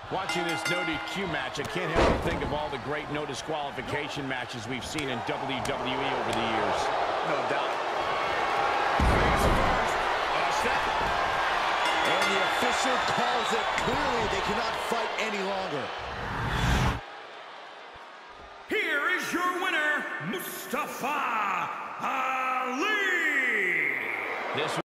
Watching this no DQ match, I can't help but think of all the great no disqualification matches we've seen in WWE over the years. No doubt. Face first. Step. And the official calls it clearly. They cannot fight any longer. Here is your winner, Mustafa Ali. This